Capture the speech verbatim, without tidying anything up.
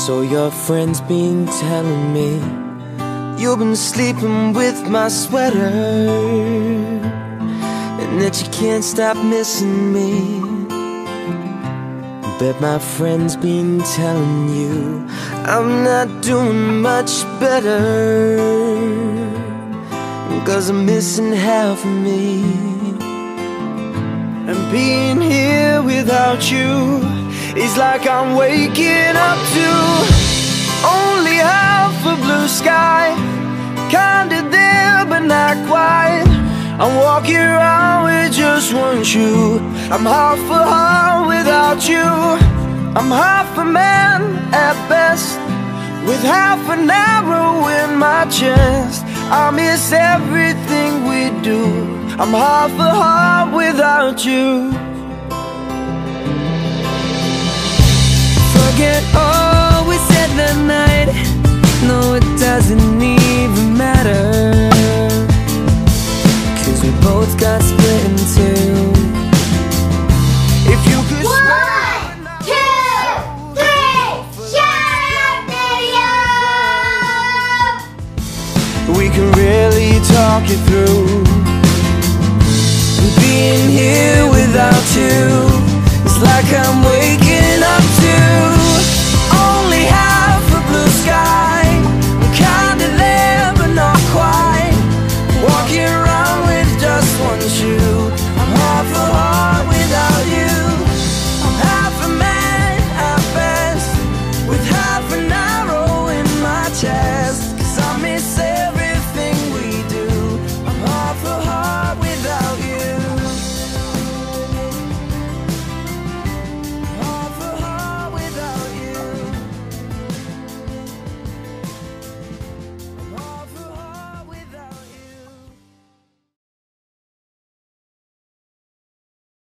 So your friend's been telling me you've been sleeping with my sweater, and that you can't stop missing me. Bet my friend's been telling you I'm not doing much better, 'cause I'm missing half of me. And being here without you is like I'm waking up to only half a blue sky, kinda there but not quite. I'm walking around with just one shoe. I'm half a heart without you. I'm half a man at best, with half an arrow in my chest. I miss everything we do. I'm half a heart without you. Forget all we said that night. No, it doesn't even matter, 'cause we both got split in two. If you could One, two, three, shout out video! we can really talk it through. Being here without you is like